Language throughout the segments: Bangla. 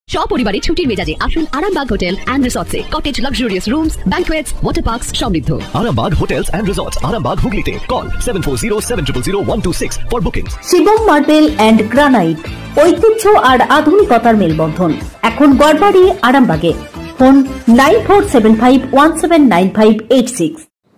সপরিবারে ছুটির মেজাজে আসুন আরামবাগ হোটেল এন্ড রিসর্টসে। Cottage, luxurious rooms, banquets, water parks সমৃদ্ধ। Arambag Hotels and Resorts, Arambag Hooghly. Call 7407000126 for bookings. Shivam marble and granite, ঐতিহ্য আর আধুনিকতার মেলবন্ধন। এখন গড়বাড়ি আরামবাগে। ফোন 9475179586।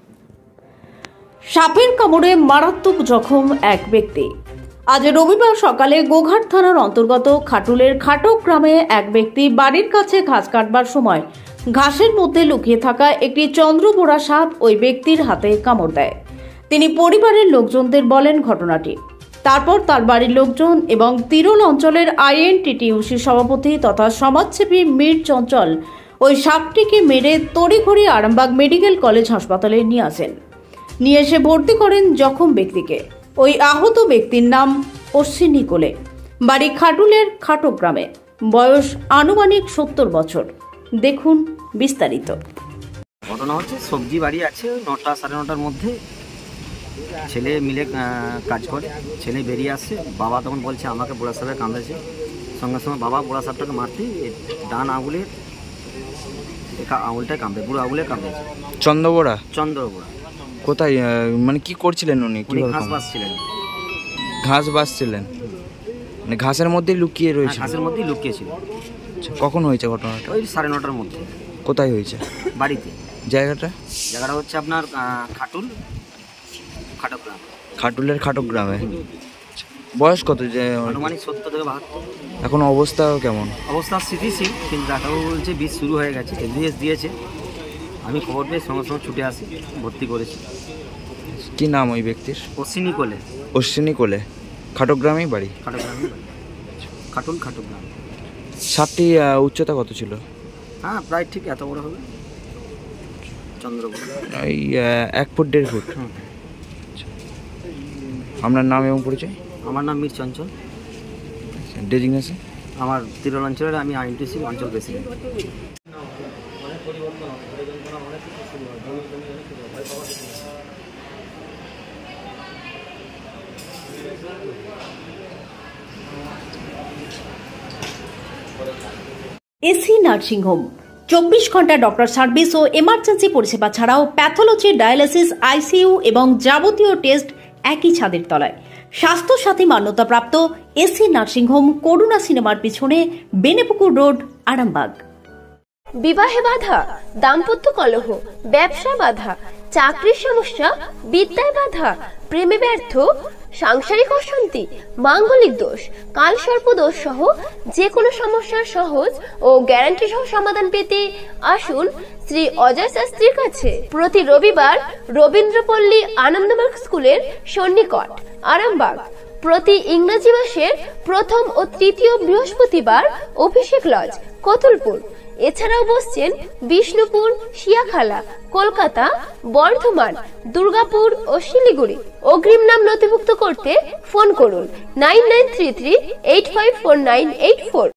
সাপের কামড়ে মারাত্মক জখম এক ব্যক্তি। আজ রবিবার সকালে গোঘাট থানার অন্তর্গত খাটুলের খাটক গ্রামে এক ব্যক্তি বাড়ির কাছে ঘাস কাটবার সময় ঘাসের মধ্যে লুকিয়ে থাকা একটি চন্দ্রবোড়া সাপ ওই ব্যক্তির হাতে কামড় দেয়। তিনি পরিবারের লোকজনদের বলেন ঘটনাটি। তারপর তার বাড়ির লোকজন এবং তিরুল অঞ্চলের INTTUC সভাপতি তথা সমাজসেবী মীর চঞ্চল ওই সাপটিকে মেরে তড়িঘড়ি আরামবাগ মেডিকেল কলেজ হাসপাতালে নিয়ে আসেন। নিয়ে এসে ভর্তি করেন জখম ব্যক্তিকে। ওই আহত ব্যক্তির নাম অশ্বিনী কোলে, বাড়ি খাটুলের খাটক গ্রামে, বয়স আনুমানিক 70 বছর। দেখুন বিস্তারিত। ঘটনা হচ্ছে, সবজি বাড়ি আছে 9টা সাড়ে 9টার মধ্যে, ছেলে মিলে কাজ করে, ছেলে বেরিয়ে আসছে। বাবা তখন বলছে আমাকে বুড়া সাপে কামড়েছে। সঙ্গে সঙ্গে বাবা বুড়া সাপটাকে মারতে ডান আঙুলের আঙুলটায় কামড়ে, বুড়ো আঙুলে কামড়েছে। চন্দ্রবোড়া কোথায় মানে কি করছিলেন উনি? ঘাস বাঁচছিলেন। ঘাস বাঁচছিলেন মানে ঘাসের মধ্যেই লুকিয়ে রয়েছে? ঘাসের মধ্যেই লুকিয়েছিল। কখন হয়েছে ঘটনাটা? ওই সাড়ে 9টার মধ্যে। কোথায় হয়েছে? বাড়িতে। জায়গাটা হচ্ছে আপনার খাটক গ্রাম। খাটুলের খাটক গ্রামে। বয়স কত? আনুমানিক 70 থেকে 72। এখন অবস্থা কেমন? অবস্থা স্থিতিশীল, কিন্তু ডাক্তারবাবু বলছে বিষ শুরু হয়ে গেছে, এডভিএস দিয়েছে। আমি খবর পেয়ে সঙ্গে সঙ্গে ছুটে আসি, ভর্তি করেছি। কি নাম ওই ব্যক্তির? অশ্বিনী কোলে। অশ্বিনী কোলে, খাটক গ্রামেই বাড়ি? খাটক গ্রাম। সাপটি উচ্চতা কত ছিল? হ্যাঁ, প্রায় ঠিক এত বড় হবে, চন্দ্রবোড়া। ওই 1 ফুট 1.5 ফুট। আপনার নাম এবং পরিচয়? আমার নাম মীর চঞ্চল। ডেজিগনেশন? আমার তিরুল অঞ্চলের আমি INTTUC অঞ্চল প্রেসিডেন্ট। এসি নার্সিং হোম 24 ঘন্টা ডক্টর সার্ভিস ও এমার্জেন্সি পরিষেবা ছাড়াও প্যাথোলজি, ডায়ালিসিস, ICU এবং যাবতীয় টেস্ট একই ছাদের তলায়। স্বাস্থ্য সাথী মান্যতাপ্রাপ্ত এসি নার্সিং হোম, করুণা সিনেমার পিছনে, বেনেপুকুর রোড, আরামবাগ। বিবাহে বাধা, দাম্পত্য কলহ, ব্যবসা বাধা, চাকরির সমস্যা, বিদ্যায় বাধা, প্রেমে ব্যর্থ, সাংসারিক অশান্তি, মাঙ্গলিক দোষ, কালসর্প দোষ সহ যে কোনো সমস্যার সহজ ও গ্যারান্টি সহ সমাধান পেতে আসুন শ্রী অজয় শাস্ত্রীর কাছে। প্রতি রবিবার রবীন্দ্রপল্লী আনন্দমার্গ স্কুলের সন্নিকট, আরামবাগ। প্রতি ইংরেজি মাসের প্রথম ও তৃতীয় বৃহস্পতিবার অভিষেক লজ, কতুলপুর। এছাড়াও বসছেন বিষ্ণুপুর, শিয়াখালা, কলকাতা, বর্ধমান, দুর্গাপুর ও শিলিগুড়ি। অগ্রিম নাম নথিভুক্ত করতে ফোন করুন 9933854984।